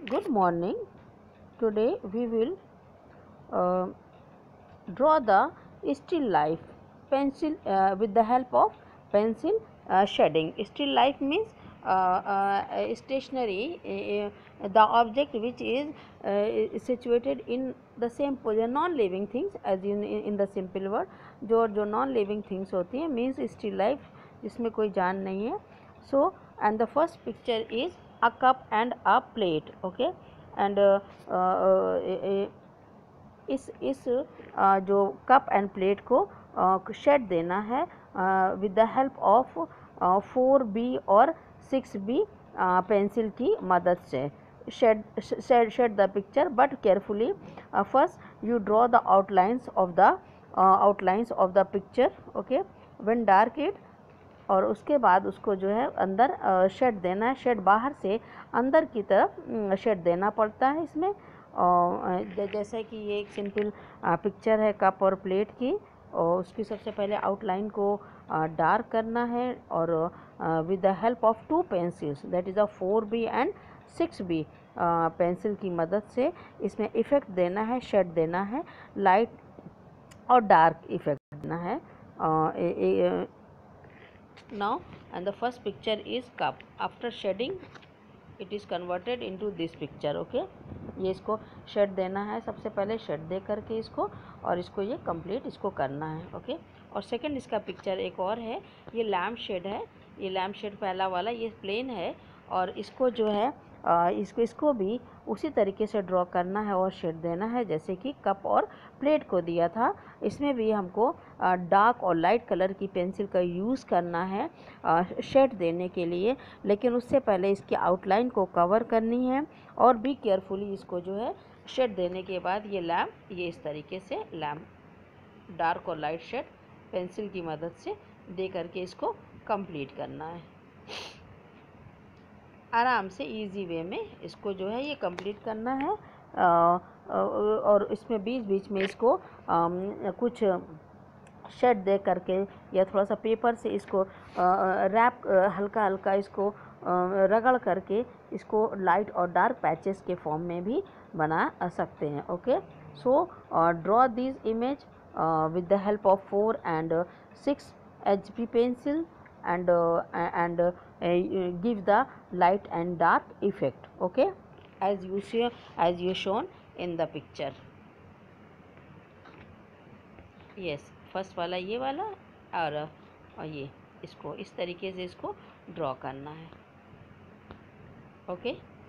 Good morning. Today we will uh, draw the still life pencil with the help of pencil shading. Still life means stationary, the object which is situated in the same position, non living things, as in the simple word जो non living things होती हैं means still life जिसमें कोई जान नहीं है. So and the first picture is a cup and a plate. Okay, and इस जो कप एंड प्लेट को शेड देना है with the help of 4B और 6B पेंसिल की मदद से. Shade the picture but carefully. First you draw the outlines of the picture. Okay, when dark it, और उसके बाद उसको जो है अंदर शेड देना है. शेड बाहर से अंदर की तरफ शेड देना पड़ता है इसमें. जैसे कि ये एक सिंपल पिक्चर है कप और प्लेट की, और उसकी सबसे पहले आउटलाइन को डार्क करना है और with the help of 2 pencils that is a 4B and 6B pencil की मदद से इसमें इफ़ेक्ट देना है, शेड देना है, लाइट और डार्क इफ़ेक्ट देना है. Now and the first picture is cup. After shading it is converted into this picture. Okay, ये इसको शेड देना है, सबसे पहले शेड दे करके इसको, और इसको ये कंप्लीट इसको करना है. ओके, और सेकंड इसका पिक्चर एक और है, ये लैम्प शेड है. ये लैम्प शेड पहला वाला ये प्लेन है, और इसको जो है इसको भी उसी तरीके से ड्रॉ करना है और शेड देना है जैसे कि कप और प्लेट को दिया था. इसमें भी हमको डार्क और लाइट कलर की पेंसिल का यूज़ करना है शेड देने के लिए, लेकिन उससे पहले इसकी आउटलाइन को कवर करनी है और भी केयरफुली इसको जो है शेड देने के बाद ये लैम्प, ये इस तरीके से लैम्प डार्क और लाइट शेड पेंसिल की मदद से दे करके इसको कंप्लीट करना है. आराम से इजी वे में इसको जो है ये कंप्लीट करना है. और इसमें बीच बीच में इसको कुछ शेड दे करके या थोड़ा सा पेपर से इसको रैप हल्का हल्का इसको रगड़ करके इसको लाइट और डार्क पैचेस के फॉर्म में भी बना सकते हैं. Okay, so draw this image with the help of 4 and 6 HB pencil and give the light and dark effect. Okay, as you see, as you shown in the picture. Yes, first वाला ये वाला, और ये इसको इस तरीके से इसको ड्रॉ करना है. ओके.